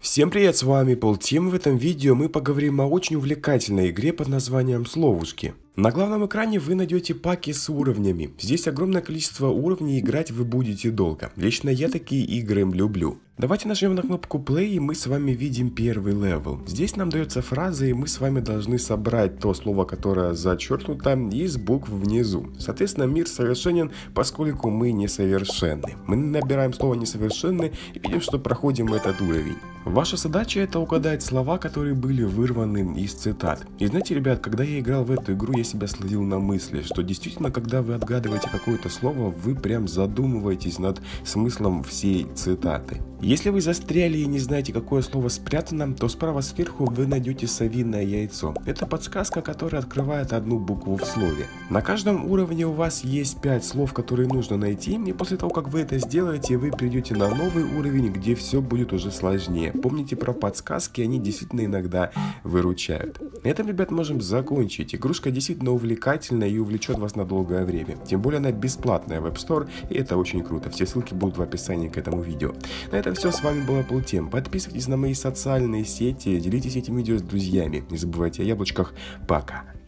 Всем привет, с вами Полтим. В этом видео мы поговорим о очень увлекательной игре под названием Словушки. На главном экране вы найдете паки с уровнями. Здесь огромное количество уровней, играть вы будете долго. Лично я такие игры люблю. Давайте нажмем на кнопку play, и мы с вами видим первый левел. Здесь нам дается фраза, и мы с вами должны собрать то слово, которое зачеркнуто, из букв внизу. Соответственно, мир совершенен, поскольку мы несовершенны. Мы набираем слово несовершенный и видим, что проходим этот уровень. Ваша задача — это угадать слова, которые были вырваны из цитат. И знаете, ребят, когда я играл в эту игру, я себя словил на мысли, что действительно, когда вы отгадываете какое-то слово, вы прям задумываетесь над смыслом всей цитаты. Если вы застряли и не знаете, какое слово спрятано, то справа сверху вы найдете совиное яйцо. Это подсказка, которая открывает одну букву в слове. На каждом уровне у вас есть 5 слов, которые нужно найти, и после того, как вы это сделаете, вы перейдете на новый уровень, где все будет уже сложнее. Помните про подсказки, они действительно иногда выручают. На этом, ребят, можем закончить. Игрушка действительно увлекательная и увлечет вас на долгое время. Тем более она бесплатная в App Store, и это очень круто. Все ссылки будут в описании к этому видео. На этом все, с вами был Полтим. Подписывайтесь на мои социальные сети, делитесь этим видео с друзьями. Не забывайте о яблочках. Пока.